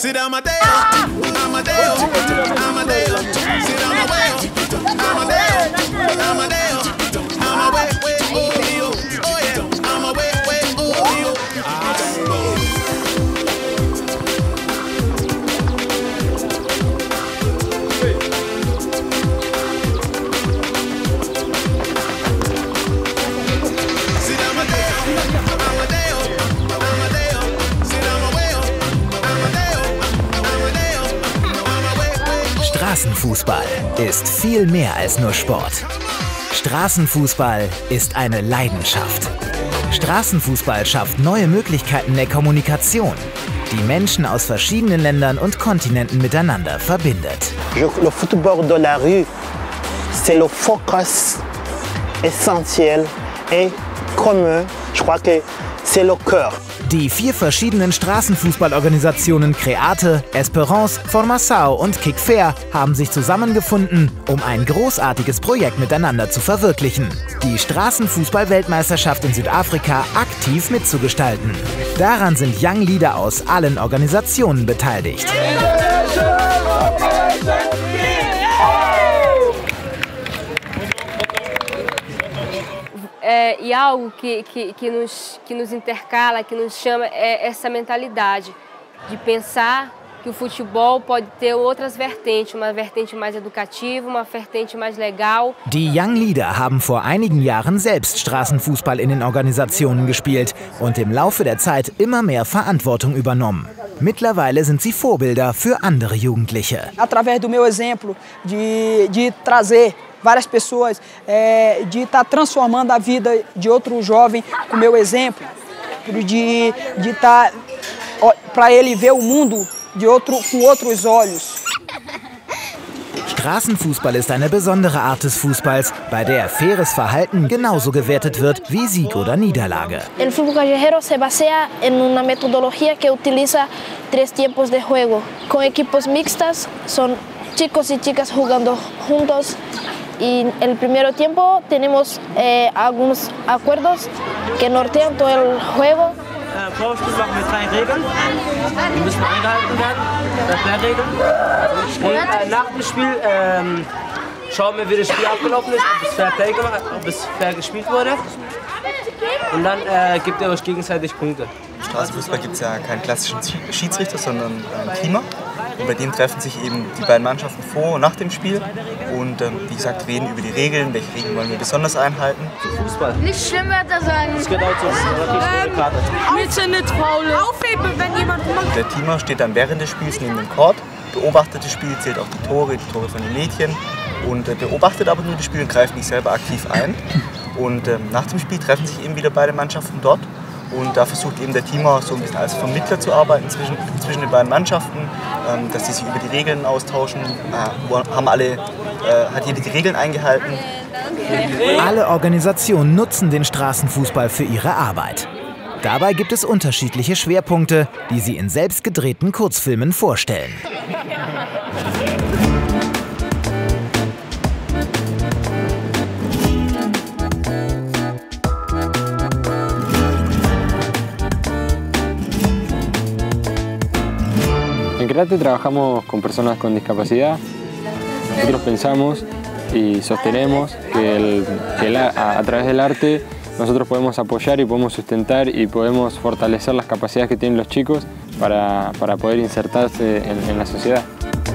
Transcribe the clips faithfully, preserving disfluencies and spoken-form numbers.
Sit Amadeo, Amadeo, Amadeo, sit Amadeo, Amadeo, Amadeo, Amadeo, oh, oh yeah, Amadeo, oh, Straßenfußball ist viel mehr als nur Sport. Straßenfußball ist eine Leidenschaft. Straßenfußball schafft neue Möglichkeiten der Kommunikation, die Menschen aus verschiedenen Ländern und Kontinenten miteinander verbindet. Le football de la rue, c'est le focus essentiel et commun. Je crois que c'est le cœur. Die vier verschiedenen Straßenfußballorganisationen Create, Esperance, Formação und Kick Fair haben sich zusammengefunden, um ein großartiges Projekt miteinander zu verwirklichen: die Straßenfußball-Weltmeisterschaft in Südafrika aktiv mitzugestalten. Daran sind Young Leader aus allen Organisationen beteiligt. É, e algo que, que, que, nos, que nos intercala, que nos chama, é essa mentalidade de pensar que o futebol pode ter outras vertentes, uma vertente mais educativa, uma vertente mais legal. Die Young Leader haben vor einigen Jahren selbst Straßenfußball in den Organisationen gespielt und im Laufe der Zeit immer mehr Verantwortung übernommen. Mittlerweile sind sie Vorbilder für andere Jugendliche. Através do meu exemplo de, de trazer várias pessoas, é, de estar transformando a vida de outro jovem com o meu exemplo, de de estar para ele ver o mundo de outro com outros olhos. Straßenfußball ist eine besondere Art des Fußballs, bei der faires Verhalten genauso gewertet wird wie Sieg oder Niederlage. El fútbol callejero se basea en una metodología que utiliza tres tiempos de juego. Con equipos mixtas, son chicos y chicas jugando juntos. Y en el primer tiempo tenemos eh, algunos acuerdos que nortean todo el juego. Vor dem Spiel machen wir drei Regeln, die müssen eingehalten werden, drei Regeln. Und nach dem Spiel ähm, schauen wir, wie das Spiel abgelaufen ist, ob es fair, play gemacht, ob es fair gespielt wurde. Und dann äh, gebt ihr euch gegenseitig Punkte. Im Straßenfußball gibt es ja keinen klassischen Schiedsrichter, sondern einen Teamer. Und bei dem treffen sich eben die beiden Mannschaften vor und nach dem Spiel und ähm, wie gesagt reden über die Regeln, welche Regeln wollen wir besonders einhalten. Fußball. Nicht Schlimmwörter sagen. Das geht auch so. Ähm, Mädchen nicht faul. Aufheben, wenn jemand macht. Der Teamer steht dann während des Spiels neben dem Court, beobachtet das Spiel, zählt auch die Tore, die Tore von den Mädchen und äh, beobachtet aber nur das Spiel und greift nicht selber aktiv ein. Und ähm, nach dem Spiel treffen sich eben wieder beide Mannschaften dort. Und da versucht eben der Teamer so ein bisschen als Vermittler zu arbeiten zwischen, zwischen den beiden Mannschaften, ähm, dass sie sich über die Regeln austauschen, äh, haben alle, äh, hat jeder die Regeln eingehalten. Alle Organisationen nutzen den Straßenfußball für ihre Arbeit. Dabei gibt es unterschiedliche Schwerpunkte, die sie in selbst gedrehten Kurzfilmen vorstellen. En Create trabajamos con personas con discapacidad. Nosotros pensamos y sostenemos que, el, que el, a, a través del arte nosotros podemos apoyar y podemos sustentar y podemos fortalecer las capacidades que tienen los chicos para, para poder insertarse en, en la sociedad.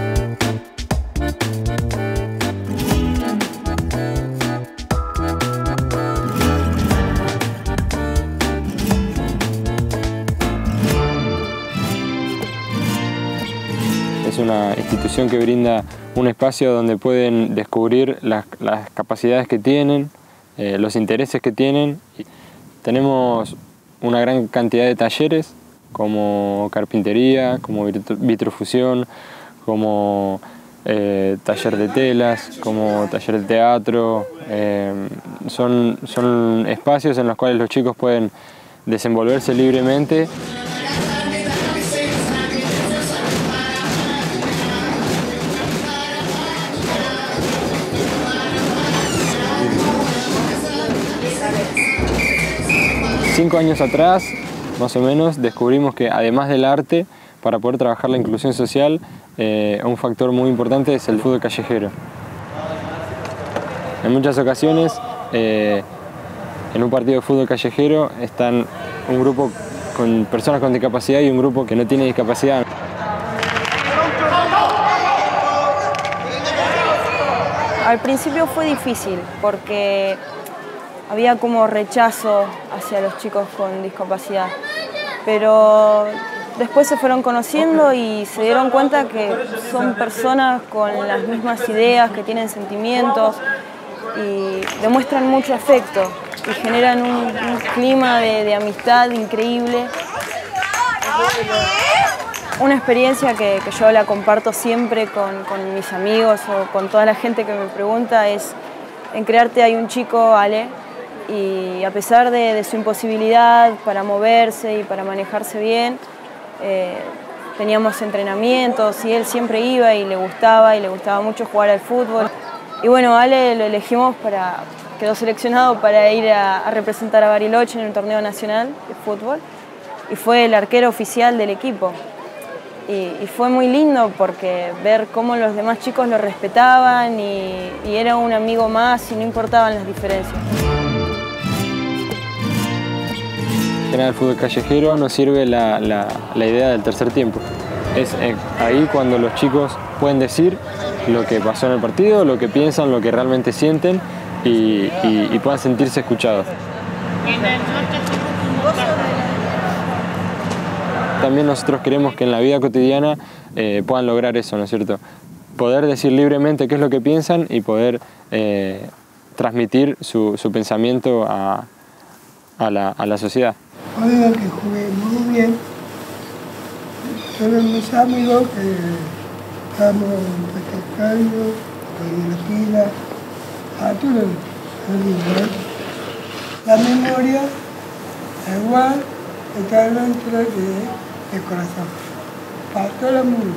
Es una institución que brinda un espacio donde pueden descubrir las, las capacidades que tienen, eh, los intereses que tienen. Tenemos una gran cantidad de talleres como carpintería, como vitrofusión, como eh, taller de telas, como taller de teatro. Eh, son, son espacios en los cuales los chicos pueden desenvolverse libremente. Cinco años atrás, más o menos, descubrimos que además del arte, para poder trabajar la inclusión social, eh, un factor muy importante es el fútbol callejero. En muchas ocasiones, eh, en un partido de fútbol callejero están un grupo con personas con discapacidad y un grupo que no tiene discapacidad. Al principio fue difícil porque había como rechazo hacia los chicos con discapacidad, pero después se fueron conociendo y se dieron cuenta que son personas con las mismas ideas, que tienen sentimientos y demuestran mucho afecto y generan un, un clima de, de amistad increíble. Una experiencia que, que yo la comparto siempre con, con mis amigos o con toda la gente que me pregunta es, en Crearte hay un chico, Ale, y a pesar de, de su imposibilidad para moverse y para manejarse bien, eh, teníamos entrenamientos y él siempre iba y le gustaba y le gustaba mucho jugar al fútbol. Y bueno, Ale lo elegimos para, quedó seleccionado para ir a, a representar a Bariloche en el torneo nacional de fútbol y fue el arquero oficial del equipo. Y, y fue muy lindo porque ver cómo los demás chicos lo respetaban y, y era un amigo más y no importaban las diferencias. En general, el fútbol callejero nos sirve la, la, la idea del tercer tiempo. Es eh, ahí cuando los chicos pueden decir lo que pasó en el partido, lo que piensan, lo que realmente sienten y, y, y puedan sentirse escuchados. También nosotros queremos que en la vida cotidiana eh, puedan lograr eso, ¿no es cierto? Poder decir libremente qué es lo que piensan y poder eh, transmitir su, su pensamiento a, a, la, a la sociedad. Oiga, que jugué muy bien. Todos mis amigos que estamos practicando, con la pila, a todos los días. La memoria, igual, está dentro de el corazón, para todo el mundo.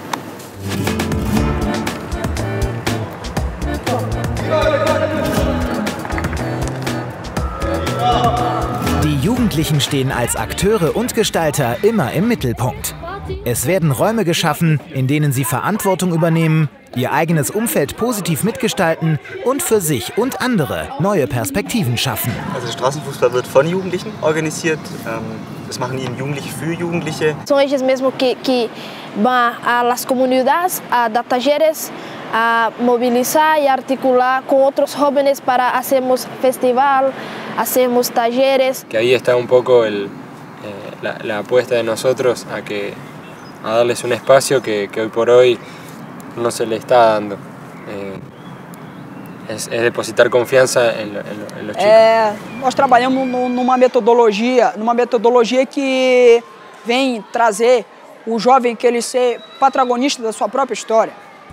Die Jugendlichen stehen als Akteure und Gestalter immer im Mittelpunkt. Es werden Räume geschaffen, in denen sie Verantwortung übernehmen, ihr eigenes Umfeld positiv mitgestalten und für sich und andere neue Perspektiven schaffen. Also Straßenfußball wird von Jugendlichen organisiert. Das machen eben Jugendliche für Jugendliche. São eles mesmo que, que vão às comunidades, a dar talleres, a movilizar e articular com outros jóvenes para hacermos festival, hacemos talleres. Que ahí está un poco el, eh, la, la apuesta de nosotros a, que, a darles un espacio que, que hoy por hoy no se le está dando. Eh, es, es depositar confiança em, em, em los chicos. É, nós trabalhamos numa metodologia, numa metodologia que vem trazer o jovem que ele ser protagonista da sua própria história.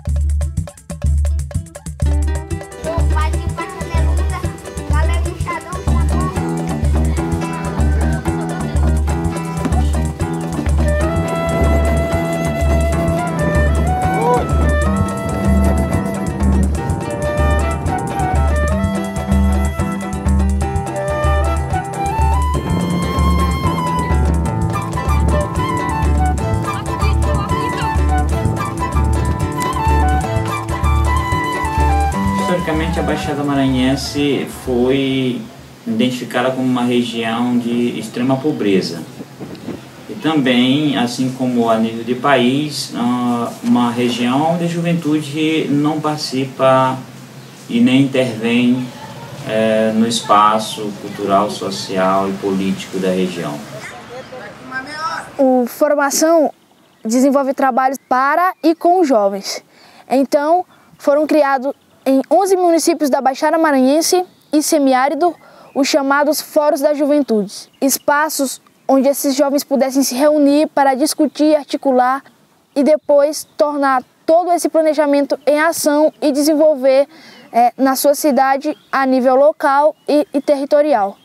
Historicamente, a Baixada Maranhense foi identificada como uma região de extrema pobreza. E também, assim como a nível de país, uma região onde a juventude não participa e nem intervém é, no espaço cultural, social e político da região. O Formação desenvolve trabalhos para e com os jovens. Então, foram criados em onze municípios da Baixada Maranhense e semiárido os chamados Fóruns da Juventude, espaços onde esses jovens pudessem se reunir para discutir, articular e depois tornar todo esse planejamento em ação e desenvolver é, na sua cidade a nível local e, e territorial.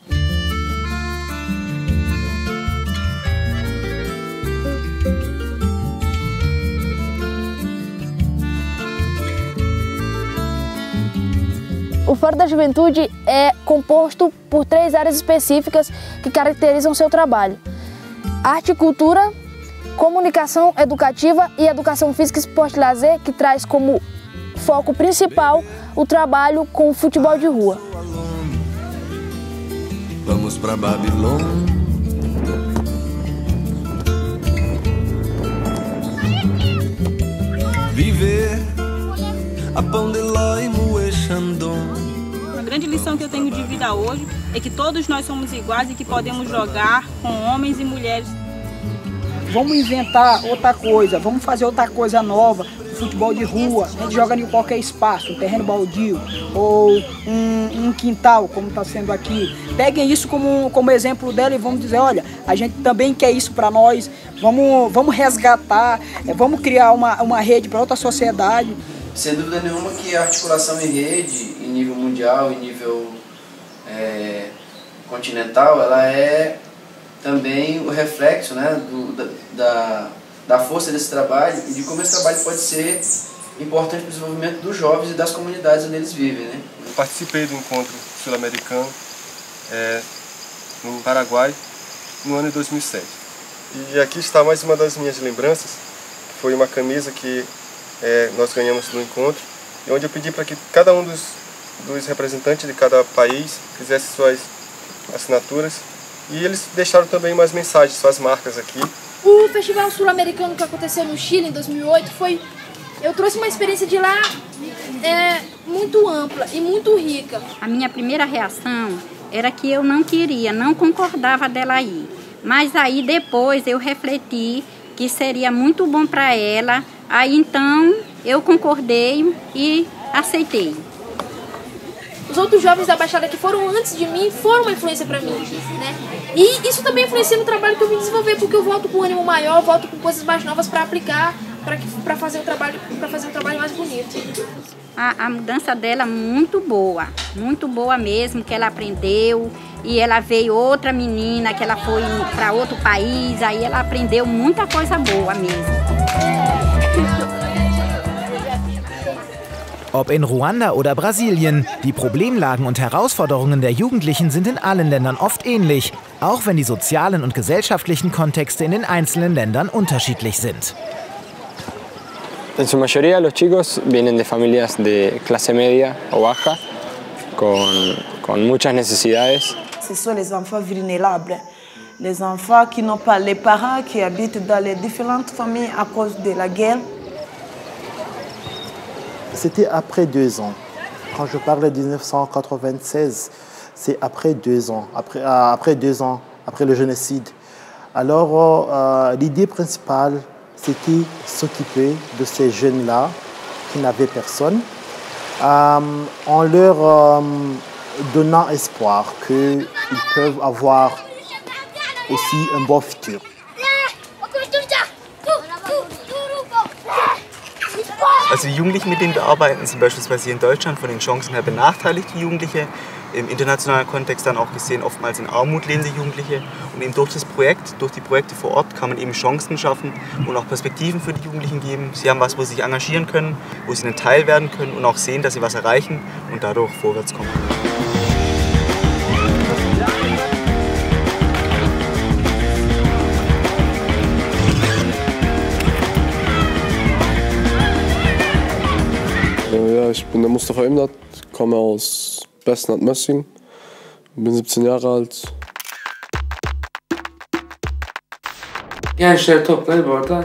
O Fórum da Juventude é composto por três áreas específicas que caracterizam seu trabalho: arte e cultura, comunicação educativa e educação física, esporte e lazer, que traz como foco principal o trabalho com o futebol de rua. Vamos pra Babilônia. Viver a pão de ló e moer Xandão. A grande lição que eu tenho de vida hoje é que todos nós somos iguais e que podemos jogar com homens e mulheres. Vamos inventar outra coisa, vamos fazer outra coisa nova. Futebol de rua, a gente joga em qualquer espaço, um terreno baldio ou um, um quintal, como está sendo aqui. Peguem isso como, como exemplo dela e vamos dizer, olha, a gente também quer isso para nós, vamos, vamos resgatar, vamos criar uma, uma rede para outra sociedade. Sem dúvida nenhuma que a articulação em rede, em nível mundial, em nível é, continental, ela é também o reflexo, né, do, da, da da força desse trabalho e de como esse trabalho pode ser importante para o desenvolvimento dos jovens e das comunidades onde eles vivem, né? Eu participei do encontro sul-americano é, no Paraguai no ano de dois mil e sete. E aqui está mais uma das minhas lembranças, que foi uma camisa que é, nós ganhamos no encontro, e onde eu pedi para que cada um dos, dos representantes de cada país fizesse suas assinaturas, e eles deixaram também umas mensagens, suas marcas aqui. O Festival Sul-Americano que aconteceu no Chile em dois mil e oito foi... Eu trouxe uma experiência de lá é, muito ampla e muito rica. A minha primeira reação era que eu não queria, não concordava dela ir. Mas aí depois eu refleti que seria muito bom para ela. Aí então eu concordei e aceitei. Os outros jovens da Baixada que foram antes de mim foram uma influência para mim, né? E isso também influencia no trabalho que eu vim desenvolver, porque eu volto com um ânimo maior, volto com coisas mais novas para aplicar, para fazer o trabalho, para fazer um trabalho mais bonito. A, a mudança dela muito boa, muito boa mesmo, que ela aprendeu, e ela veio outra menina, que ela foi para outro país, aí ela aprendeu muita coisa boa mesmo. Ob in Ruanda oder Brasilien, die Problemlagen und Herausforderungen der Jugendlichen sind in allen Ländern oft ähnlich, auch wenn die sozialen und gesellschaftlichen Kontexte in den einzelnen Ländern unterschiedlich sind. En su mayoría los chicos vienen de familias de clase media o baja, con, con muchas necesidades. Ce sont les enfants vulnérables, les enfants qui n'ont pas les parents, qui habitent dans les différentes familles à cause de la guerre. C'était après deux ans. Quand je parle de mille neuf cent quatre-vingt-seize, c'est après deux ans, après, euh, après deux ans, après le génocide. Alors, euh, l'idée principale, c'était s'occuper de ces jeunes-là qui n'avaient personne, euh, en leur euh, donnant espoir qu'ils peuvent avoir aussi un bon futur. Also die Jugendlichen, mit denen wir arbeiten, sind beispielsweise hier in Deutschland von den Chancen her benachteiligte Jugendliche. Im internationalen Kontext dann auch gesehen, oftmals in Armut leben sich Jugendliche. Und eben durch das Projekt, durch die Projekte vor Ort kann man eben Chancen schaffen und auch Perspektiven für die Jugendlichen geben. Sie haben was, wo sie sich engagieren können, wo sie ein Teil werden können und auch sehen, dass sie was erreichen und dadurch vorwärts kommen. Ja, ich bin der Mustafa Imdat, komme aus Besnat-Mössing, bin siebzehn Jahre alt. Gençleri toplayıp orada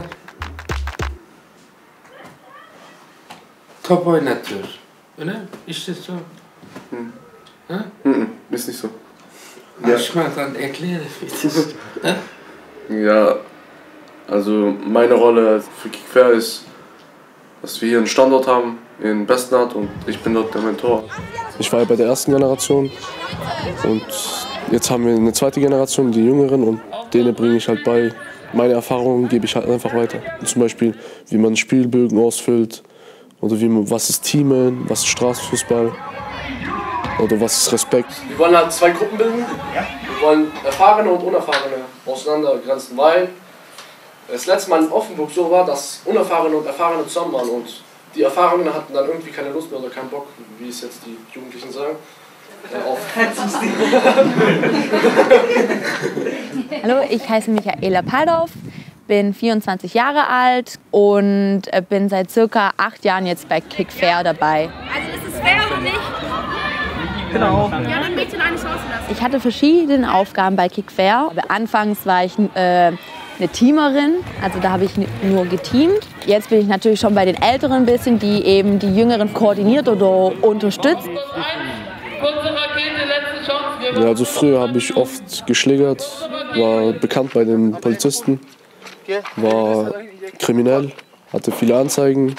top oynatıyor. Öyle mi? İşte so. Hm. Ha? Hm, ist nicht so. Manchmal erkläre Ja, also meine Rolle für Kickfair ist, dass wir hier einen Standort haben in Besnat und ich bin dort der Mentor. Ich war ja bei der ersten Generation und jetzt haben wir eine zweite Generation, die Jüngeren, und denen bringe ich halt bei. Meine Erfahrungen gebe ich halt einfach weiter. Zum Beispiel, wie man Spielbögen ausfüllt oder wie man, was ist Teamen, was ist Straßenfußball oder was ist Respekt. Wir wollen halt zwei Gruppen bilden. Wir wollen Erfahrene und Unerfahrene auseinandergrenzen, weil das letzte Mal in Offenburg so war, dass Unerfahrene und Erfahrene zusammen waren und die Erfahrenen hatten dann irgendwie keine Lust mehr oder keinen Bock, wie es jetzt die Jugendlichen sagen. Auf. Hallo, ich heiße Michaela Paldorf, bin vierundzwanzig Jahre alt und bin seit circa acht Jahren jetzt bei Kick Fair dabei. Also ist es fair oder nicht? Genau. Ja, dann Mädchen eine Chance lassen. Ich hatte verschiedene Aufgaben bei Kick Fair. Anfangs war ich äh, eine Teamerin, also da habe ich nur geteamt. Jetzt bin ich natürlich schon bei den Älteren ein bisschen, die eben die Jüngeren koordiniert oder unterstützt. Ja, also früher habe ich oft geschlägert, war bekannt bei den Polizisten, war kriminell, hatte viele Anzeigen.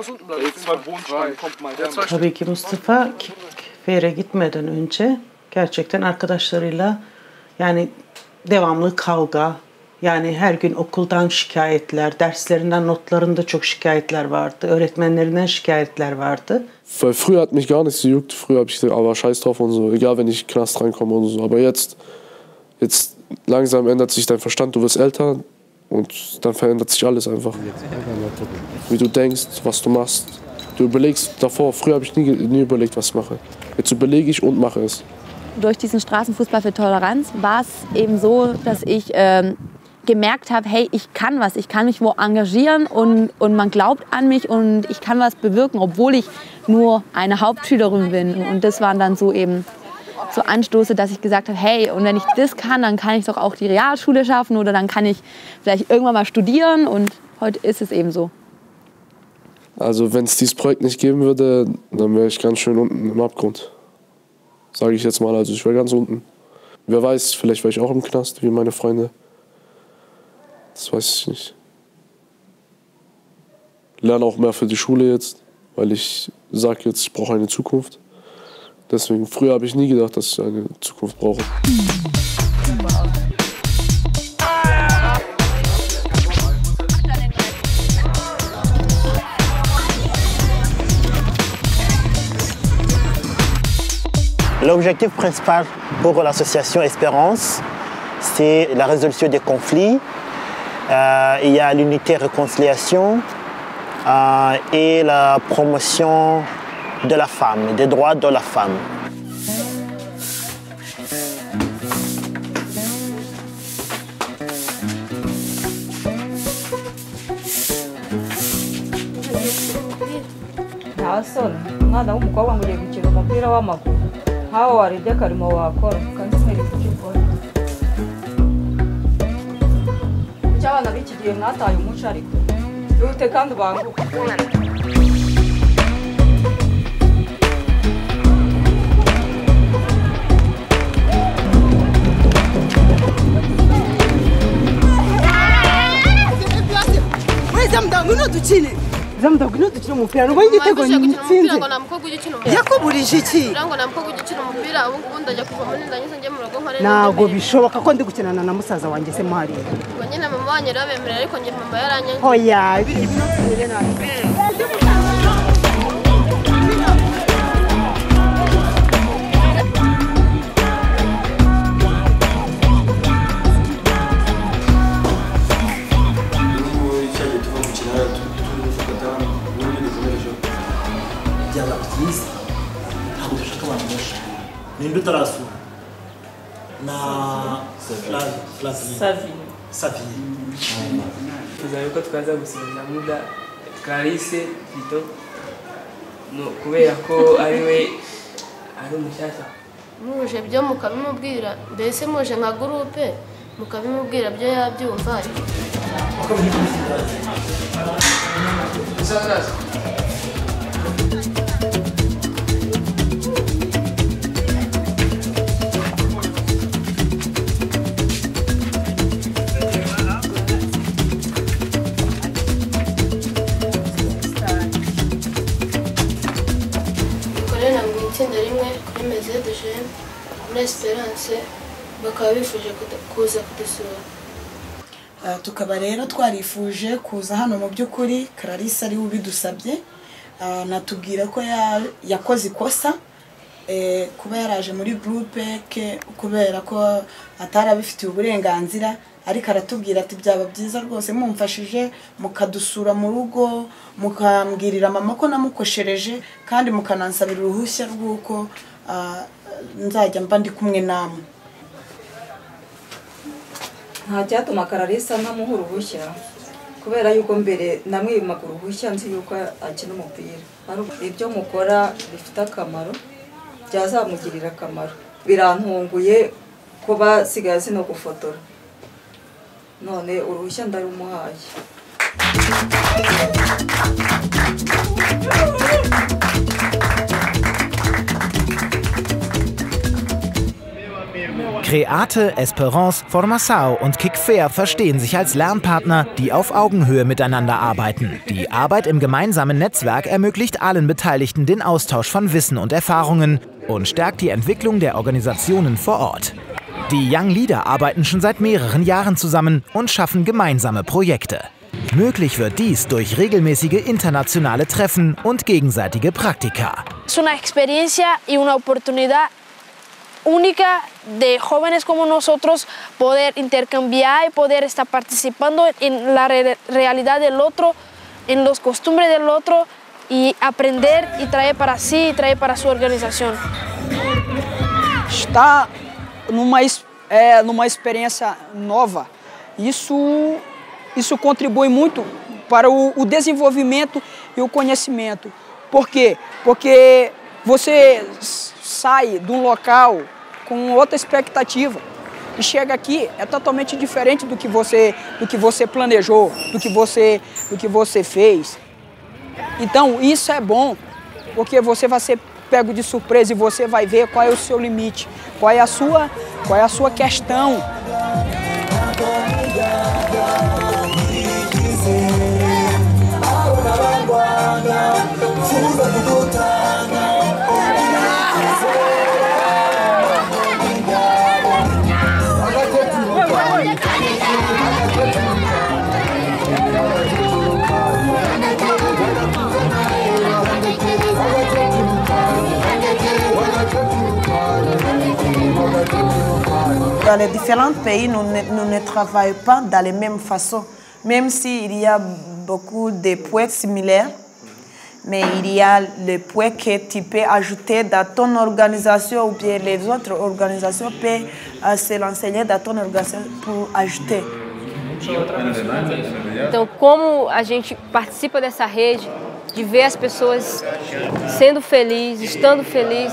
Tabii ki Mustafa Kickfair'e gitmeden önce gerçekten arkadaşlarıyla yani devamlı kavga, yani her gün okuldan şikayetler, derslerinden, notlarında çok şikayetler vardı, öğretmenlerinden şikayetler vardı. Weil früher hat mich gar nicht so juckt, früher habe ich gesagt, aber scheiß drauf und so, egal wenn ich in den Knast reinkomme und so. Aber jetzt, jetzt langsam ändert sich dein Verstand, du wirst älter und dann verändert sich alles einfach. Wie du denkst, was du machst. Du überlegst davor, früher habe ich nie, nie überlegt, was ich mache. Jetzt überlege ich und mache es. Durch diesen Straßenfußball für Toleranz war es eben so, dass ich ähm, gemerkt habe, hey, ich kann was, ich kann mich wo engagieren und, und man glaubt an mich und ich kann was bewirken, obwohl ich nur eine Hauptschülerin bin. Und das waren dann so eben so Anstoße, dass ich gesagt habe, hey, und wenn ich das kann, dann kann ich doch auch die Realschule schaffen oder dann kann ich vielleicht irgendwann mal studieren und heute ist es eben so. Also wenn es dieses Projekt nicht geben würde, dann wäre ich ganz schön unten im Abgrund. Sage ich jetzt mal, also ich wäre ganz unten. Wer weiß, vielleicht wäre ich auch im Knast, wie meine Freunde. Das weiß ich nicht. Lerne auch mehr für die Schule jetzt, weil ich sage jetzt, ich brauche eine Zukunft. Deswegen, früher habe ich nie gedacht, dass ich eine Zukunft brauche. L'objectif principal pour l'association Espérance, c'est la résolution des conflits. Euh, il y a l'unité et réconciliation euh, et la promotion de la femme, des droits de la femme. nta soni umwana w'umukobwa ngo ugiye gukina umupira w'amaguru nkaho warebye akarimo wakora kandi mwereka icyo ukora icyo abana b'iki gihe mwataye umuco ariko bihute kandi ubanguke Zamdagino dukine Zamdagino dukine umupira nubaye igitego n'itsinze yakuburije iki Rango namukobwa ugikina umupira ubu ngubu ndajya kuva muri ndanyuze njye mu rugo nkore Nago bishoboka ko ndi gukinana na musaza wanjye se Mari Ngo nyine mama wanjye rabemerera ariko njye mama yaranyanye Oya ibiri bino tubire nabi Ninde utarasura na Savi Savi tuza yuko twaza gusinya muda Clarisse Vito no kubera ko ari we ari umushyashya muje byo mukabimubwira mbese muje nka groupe mukabimubwira byo yabyumva itsinda rimwe kuri Maison de Jeunes muri Espérance bakaba bifuje kuza kudusura tukaba rero twarifuje kuza hano mu by'ukuri Clarisse ari ubidusabye natubwira ko yakoze ikosa kuba yaraje muri groupe ke kubera ko atarabifitiye uburenganzira ariko aratubwira ati byaba byiza rwose mumfashije mukadusura mu rugo mukambwirira mama ko namukoshereje kandi mukanansabira uruhushya rw'uko nzajya mba ndi kumwe namwe nta cyatuma Clarisse ntamuha uruhushya kubera yuko mbere namwimaga uruhushya nzi yuko akina umupira ibyo mukora bifite akamaro byazamugirira akamaro birantunguye kuba sigaye no gufotora none uruhushya ndarumuhaye. Create, Esperance, Formação und Kick Fair verstehen sich als Lernpartner, die auf Augenhöhe miteinander arbeiten. Die Arbeit im gemeinsamen Netzwerk ermöglicht allen Beteiligten den Austausch von Wissen und Erfahrungen und stärkt die Entwicklung der Organisationen vor Ort. Die Young Leader arbeiten schon seit mehreren Jahren zusammen und schaffen gemeinsame Projekte. Möglich wird dies durch regelmäßige internationale Treffen und gegenseitige Praktika. Es una experiencia y una oportunidad única de jóvenes como nosotros poder intercambiar y poder estar participando en la re realidad del otro, en las costumbres del otro y aprender y traer para sí y traer para su organización. Está numa, é, numa experiência nova, isso, isso contribui muito para o, o desenvolvimento e o conhecimento. Por quê? Porque você sai de um local com outra expectativa e chega aqui é totalmente diferente do que você do que você planejou, do que você do que você fez. Então isso é bom porque você vai ser pego de surpresa e você vai ver qual é o seu limite, qual é a sua qual é a sua questão. Dans les différents pays, nous ne, nous ne travaillons pas de la même façon, même s'il y a beaucoup de points similaires, mais il y a les points que tu peux ajouter dans ton organisation ou bien les autres organisations peuvent se renseigner dans ton organisation pour ajouter. Então, como a gente participa dessa rede, de ver as pessoas sendo felizes, estando felizes.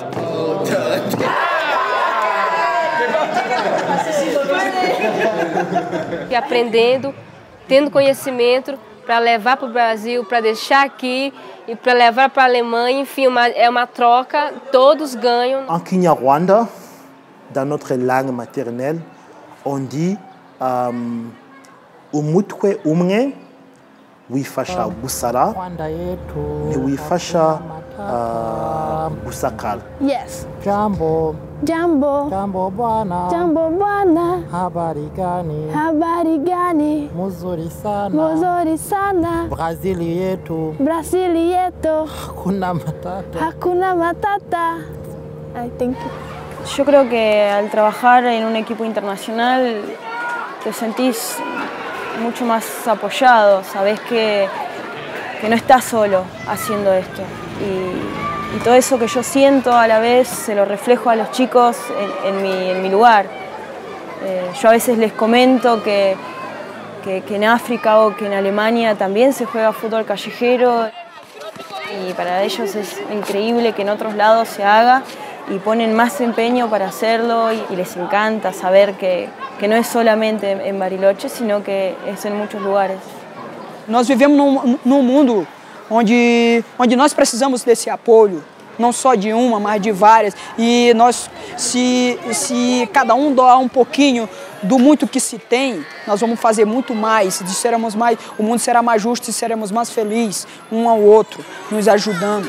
E aprendendo, tendo conhecimento para levar para o Brasil, para deixar aqui e para levar para a Alemanha, enfim, uma, é uma troca, todos ganham. En Kinyarwanda, dans notre langue maternelle, on dit um, umutwe umwe wifasha gusara ntiwifasha uh, gusakara. Yes. Jambo. Jambo. Jambo bwana. Jambo bwana. Habari gani? Habari gani? Muzuri sana. Muzuri sana. Brazili yetu. Brazili yetu. Hakuna matata. Hakuna matata. I thank you. Yo creo que al trabajar en un equipo internacional te sentís mucho más apoyado, sabés que, que no estás solo haciendo esto. Y, y todo eso que yo siento a la vez se lo reflejo a los chicos en, en, mi, en mi lugar. Eh, yo a veces les comento que, que, que en África o que en Alemania también se juega fútbol callejero y para ellos es increíble que en otros lados se haga y ponen más empeño para hacerlo y, y les encanta saber que, que no es solamente en Bariloche, sino que es en muchos lugares. Nós vivemos num, num mundo onde, onde nós precisamos desse apoio, não só de uma, mas de várias. E nós, se, se cada um doar um pouquinho do muito que se tem, nós vamos fazer muito mais, seremos mais, o mundo será mais justo e seremos mais felizes um ao outro, nos ajudando.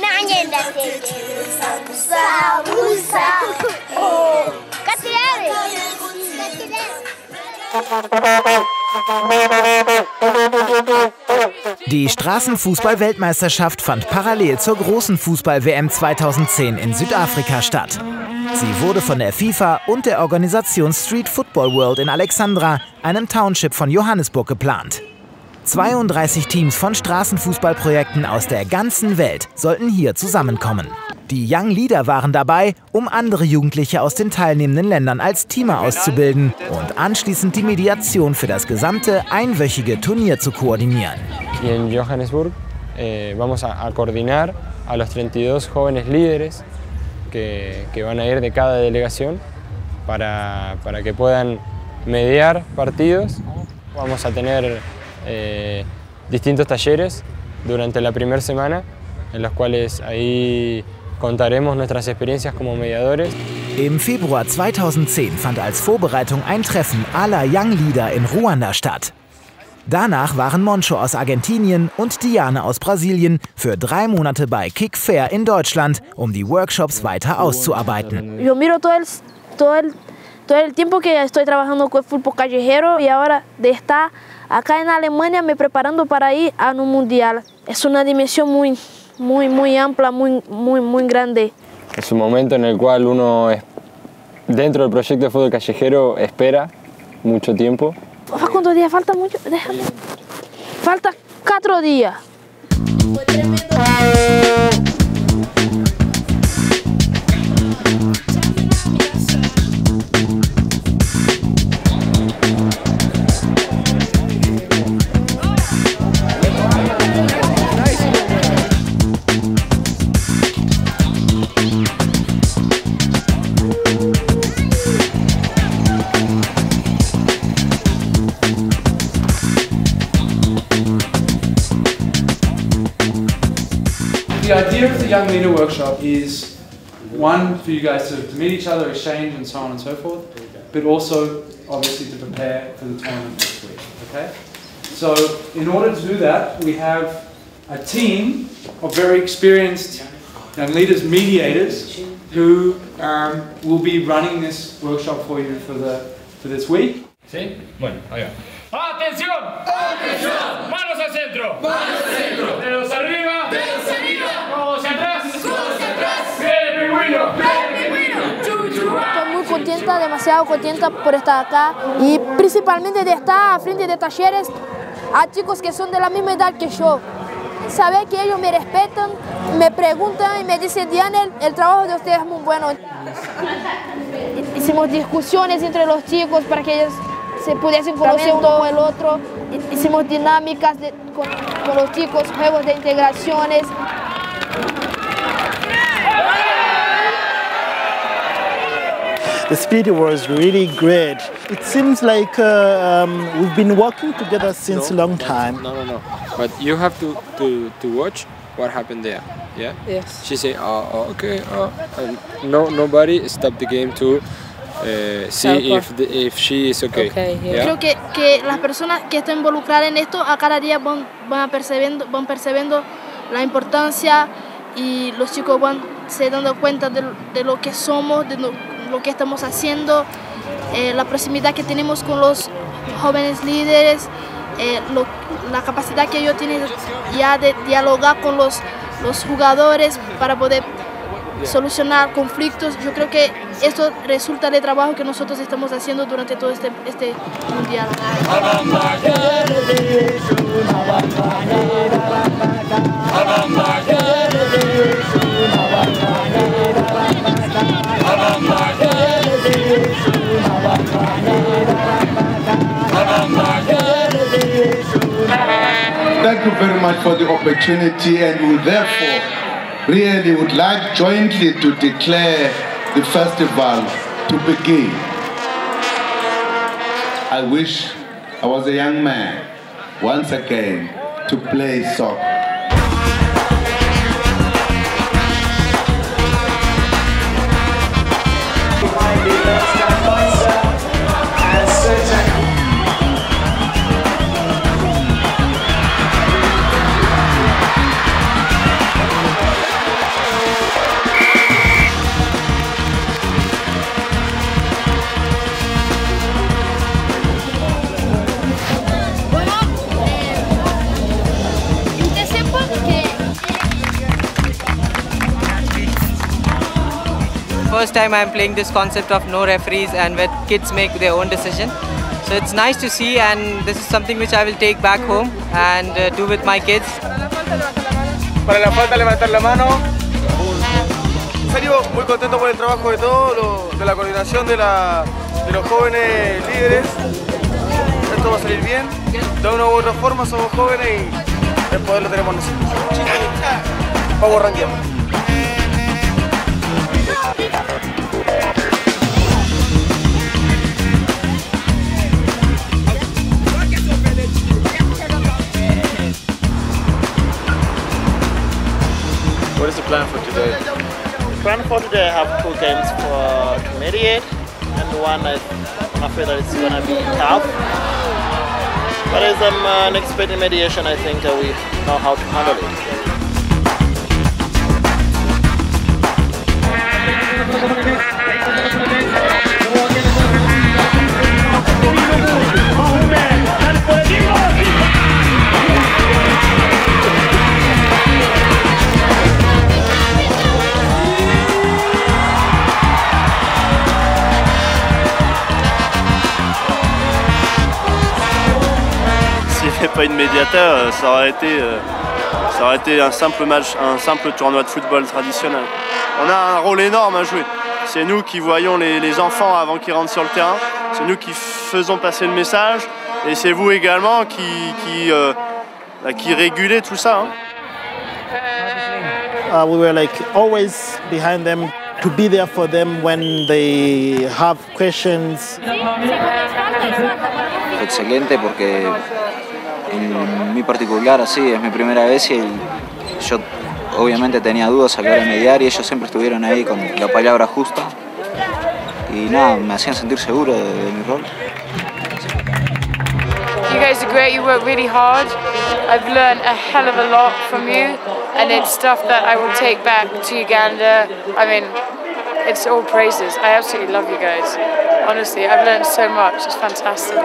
Die Straßenfußball-Weltmeisterschaft fand parallel zur großen Fußball-W M zweitausendzehn in Südafrika statt. Sie wurde von der FIFA und der Organisation Street Football World in Alexandra, einem Township von Johannesburg, geplant. zweiunddreißig Teams von Straßenfußballprojekten aus der ganzen Welt sollten hier zusammenkommen. Die Young Leader waren dabei, um andere Jugendliche aus den teilnehmenden Ländern als Teamer auszubilden und anschließend die Mediation für das gesamte einwöchige Turnier zu koordinieren. Y en Johannesburg eh, vamos a, a coordinar a los treinta y dos jóvenes líderes que, que van a ir de cada delegación para, para que puedan mediar partidos. Vamos a tener eh, distintos talleres durante la primera semana, en los cuales ahí contaremos nuestras experiencias como mediadores. Im Februar zweitausendzehn fand als Vorbereitung ein Treffen aller Young Leader in Ruanda statt. Danach waren Moncho aus Argentinien und Diane aus Brasilien für drei Monate bei Kick Fair in Deutschland, um die Workshops weiter auszuarbeiten. Yo miro todo el, todo el, todo el tiempo que estoy trabajando con el fútbol callejero y ahora de estar acá en Alemania me preparando para ir a un mundial. Es una dimensión muy, muy, muy amplia, muy, muy, muy grande. Es un momento en el cual uno, dentro del proyecto de fútbol callejero, espera mucho tiempo. ¿Cuántos días falta? Mucho. Déjame. Falta cuatro días. The idea of the Young Leader Workshop is, one, for you guys to, to meet each other, exchange and so on and so forth, but also obviously to prepare for the tournament next week, okay? So in order to do that, we have a team of very experienced Young Leaders mediators who um, will be running this workshop for you for, the, for this week. ¿Sí? Bueno, ahí va. ¡Atención! ¡Atención! ¡Manos al centro! ¡Manos al centro! ¡Dedos arriba! ¡Dedos arriba! ¡Codos hacia atrás! ¡Codos hacia atrás! ¡Bien, pingüino! ¡Bien, pingüino! Estoy muy contenta, demasiado contenta por estar acá y principalmente de estar a frente de talleres a chicos que son de la misma edad que yo. Saber que ellos me respetan, me preguntan y me dicen, Diana, el trabajo de ustedes es muy bueno. Hicimos discusiones entre los chicos para que ellos se pudiesen conocer uno el otro. Hicimos dinámicas de, con, con los chicos, juegos de integraciones. The spirit was really great. It seems like uh, um, we've been working together since a no, long time. No, no, no. But you have to, to, to watch what happened there. Yeah? Yes. She said, oh, oh okay, oh. And no, nobody stopped the game to uh, see if, the, if she is okay. Okay, yeah. Yeah? Creo que, que las personas que están involucradas en esto a cada día van, van, percibiendo, van percibiendo la importancia y los chicos van se dando cuenta de, de lo que somos, de lo, lo que estamos haciendo, eh, la proximidad que tenemos con los jóvenes líderes, eh, lo, la capacidad que ellos tienen ya de dialogar con los, los jugadores para poder solucionar conflictos. Yo creo que esto resulta del trabajo que nosotros estamos haciendo durante todo este, este mundial. Thank you very much for the opportunity, and we therefore really would like jointly to declare the festival to begin. I wish I was a young man once again to play soccer. First time I'm playing this concept of no referees and where kids make their own decision. So it's nice to see, and this is something which I will take back home and uh, do with my kids. Para la falta levantar la mano. En serio, muy contento por el trabajo de todos, lo, de la coordinación de, la, de los jóvenes líderes. Esto va a salir bien. De una u otra forma somos jóvenes y el poder lo tenemos nosotros. Vamos rankeando. What is the plan for today? The plan for today, I have two games for to mediate, and one I, I'm afraid that it's going to be tough. But as I'm uh, an expert in mediation, I think uh, we know how to handle it. S'il n'y avait pas eu de médiateur, ça aurait été, ça aurait été un simple match, un simple tournoi de football traditionnel. On a un rôle énorme à jouer. C'est nous qui voyons les, les enfants avant qu'ils rentrent sur le terrain. C'est nous qui faisons passer le message. Et c'est vous également qui, qui, euh, qui régulez tout ça. Hein. Uh, we were like always behind them to be there for them when they have questions. Excelente porque en mi particular así es mi primera vez y yo obviamente tenía dudas a la hora de mediar y ellos siempre estuvieron ahí con la palabra justa y nada, me hacían sentir seguro de, de mi rol. You guys are great, you work really hard. I've learned a hell of a lot from you and it's stuff that I will take back to Uganda. I mean, it's all praises. I absolutely love you guys. Honestly, I've learned so much. It's fantastic.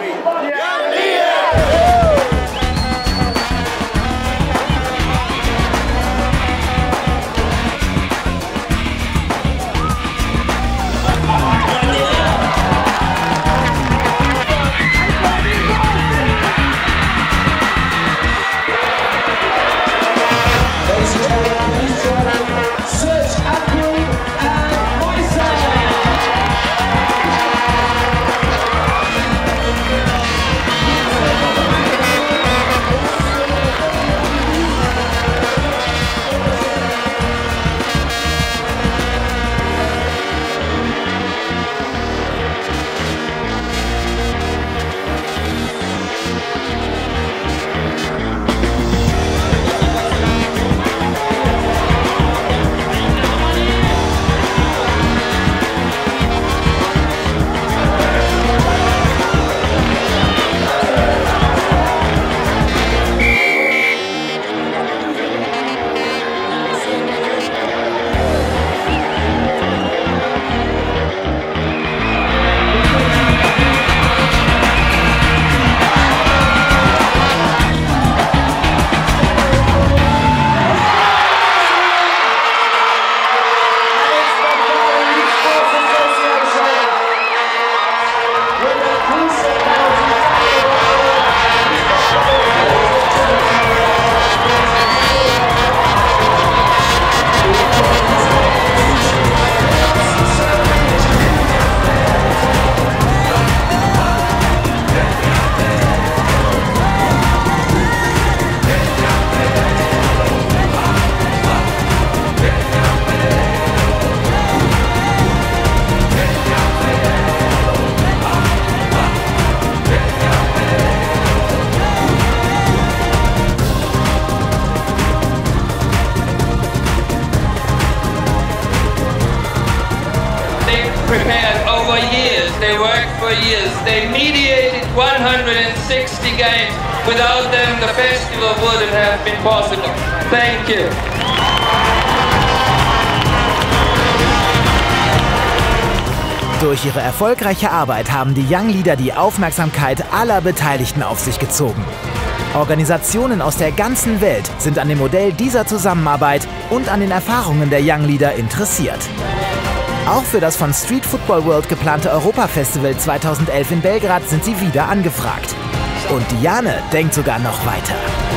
Prepared over years, they worked for years, they mediated one hundred sixty games. Without them, the festival wouldn't have been possible. Thank you. Durch ihre erfolgreiche Arbeit haben die Young Leader die Aufmerksamkeit aller Beteiligten auf sich gezogen. Organisationen aus der ganzen Welt sind an dem Modell dieser Zusammenarbeit und an den Erfahrungen der Young Leader interessiert. Auch für das von Street Football World geplante Europafestival zweitausendelf in Belgrad sind sie wieder angefragt. Und Diane denkt sogar noch weiter.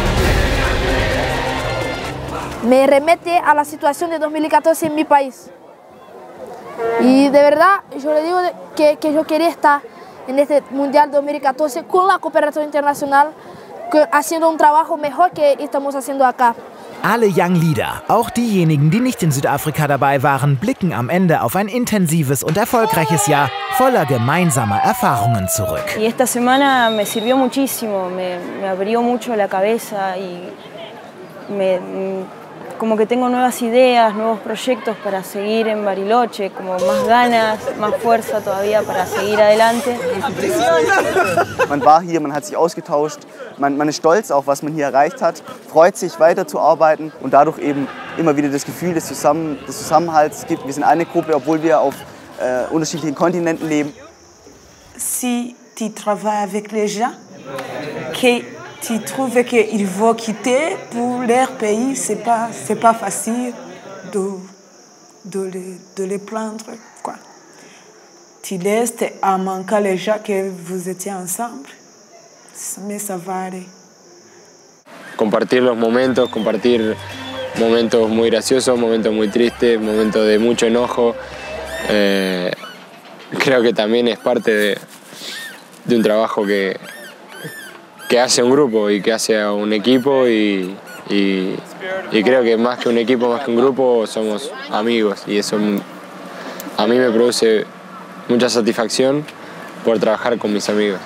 Me remete a la situación de dos mil catorce en mi país. Y de verdad, yo le digo que, que yo quería estar en este Mundial dos mil catorce con la cooperación internacional, que, haciendo un trabajo mejor que estamos haciendo acá. Alle Young Leader, auch diejenigen, die nicht in Südafrika dabei waren, blicken am Ende auf ein intensives und erfolgreiches Jahr voller gemeinsamer Erfahrungen zurück. Y esta semana me sirvió muchísimo, me, me abrió mucho la cabeza y me, como que tengo nuevas ideas, nuevos proyectos para seguir en Bariloche, como más ganas, más fuerza todavía para seguir adelante. Man war hier, man hat sich ausgetauscht, man, man ist stolz auf, was man hier erreicht hat, freut sich weiterzuarbeiten und dadurch eben immer wieder das Gefühl des, Zusammen, des Zusammenhalts gibt. Wir sind eine Gruppe, obwohl wir auf äh, unterschiedlichen Kontinenten leben. Si tu travailles avec les gens, que tu trouves qu'ils vont quitter pour leur pays, c'est pas, c'est pas facile de, de, les, de les plaindre, quoi. Tu laisses à manquer les gens que vous étiez ensemble, mais ça va aller. Compartir los momentos, compartir momentos muy graciosos, momentos muy tristes, momentos de mucho enojo, eh, creo que también es parte de, de un trabajo que que hace un grupo y que hace a un equipo y, y, y creo que más que un equipo, más que un grupo, somos amigos y eso a mí me produce mucha satisfacción por trabajar con mis amigos.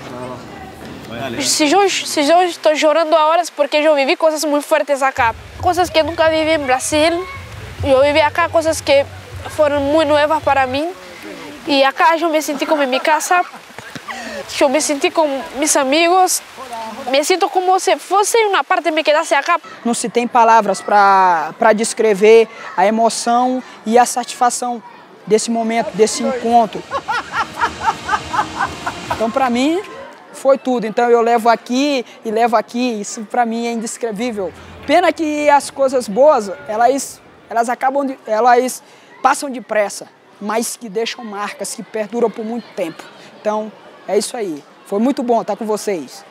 Si yo, si yo estoy llorando ahora es porque yo viví cosas muy fuertes acá, cosas que nunca viví en Brasil. Yo viví acá cosas que fueron muy nuevas para mí y acá yo me sentí como en mi casa. Yo me sentí con mis amigos, me sinto como se fosse uma parte me quedasse acá. Não se tem palavras para descrever a emoção e a satisfação desse momento, desse encontro. Então, para mim, foi tudo. Então, eu levo aqui e levo aqui. Isso, para mim, é indescrevível. Pena que as coisas boas, elas, elas acabam, de, elas passam depressa, mas que deixam marcas, que perduram por muito tempo. Então, é isso aí. Foi muito bom estar com vocês.